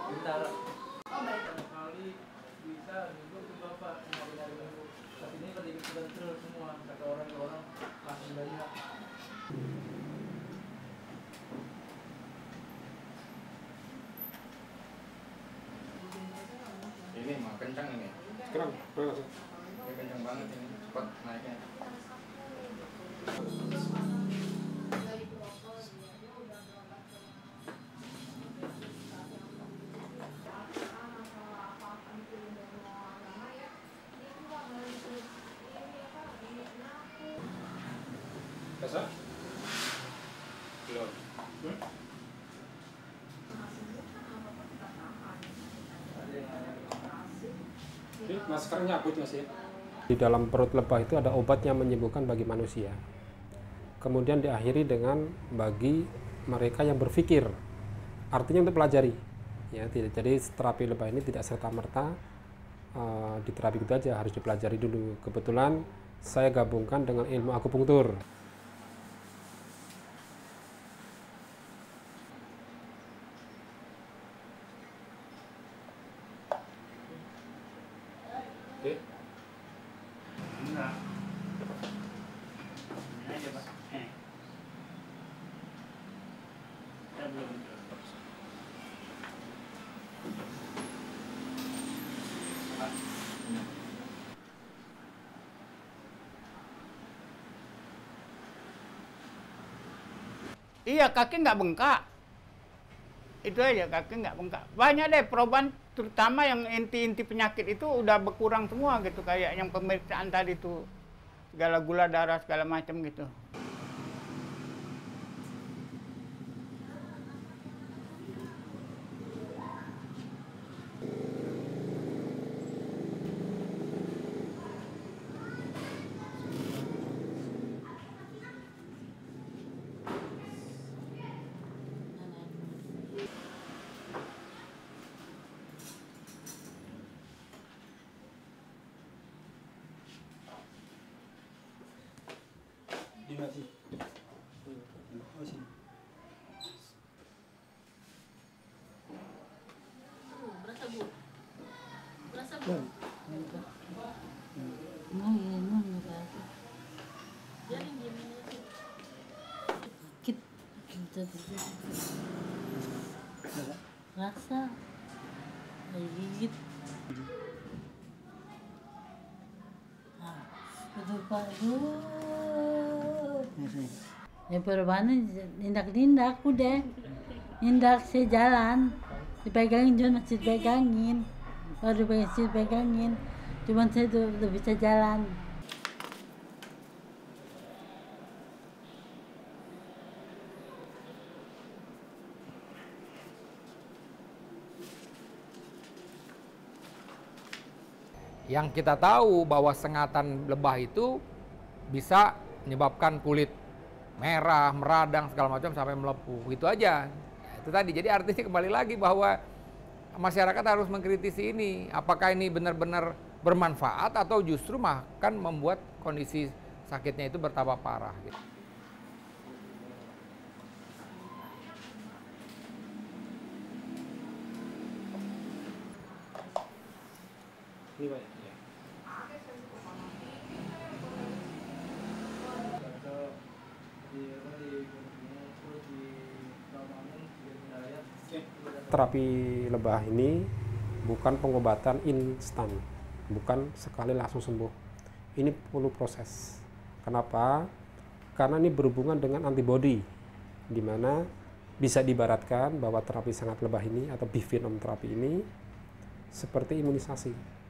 Bentar. Kali bisa duduk tuh bapak nyari-nyari dulu. Tapi ini pada ikut kontrol semua, kata orang-orang langsung banyak. Ini mah kencang ini. Keren. Ini kencang banget ini, cepat naiknya. Bisa? Belum. Oke, maskernya nyabut Mas ya. Di dalam perut lebah itu ada obat yang menyembuhkan bagi manusia. Kemudian diakhiri dengan bagi mereka yang berpikir. Artinya untuk pelajari. Ya, tidak. Jadi terapi lebah ini tidak serta-merta diterapi gitu aja, harus dipelajari dulu. Kebetulan saya gabungkan dengan ilmu akupunktur. Oke. Enggak. Ini aja Pak. Saya belum. Iya, kaki nggak bengkak. Itu aja, kaki nggak bengkak. Banyak deh perubahan, terutama yang inti-inti penyakit itu udah berkurang semua gitu. Kayak yang pemeriksaan tadi tuh, segala gula darah, segala macam gitu. Di sini. Oh, sini. Berasa bu? Berasa bu? Mau berasa. Jadi gimana sih? Kita rasa gigit. Betul Pak. Ya perubahan nindak udah. Nindak saya jalan. Dipegangin juga masih dipegangin. Kalau dipegangin. Cuman saya udah bisa jalan. Yang kita tahu bahwa sengatan lebah itu bisa menyebabkan kulit merah, meradang, segala macam sampai melepuh. Itu aja. Itu tadi. Jadi artinya kembali lagi bahwa masyarakat harus mengkritisi ini. Apakah ini benar-benar bermanfaat atau justru akan membuat kondisi sakitnya itu bertambah parah. Gitu. Ini Pak. Terapi lebah ini bukan pengobatan instan, bukan sekali langsung sembuh. Ini perlu proses. Kenapa? Karena ini berhubungan dengan antibodi, di mana bisa diibaratkan bahwa terapi sangat lebah ini atau bivenom terapi ini seperti imunisasi.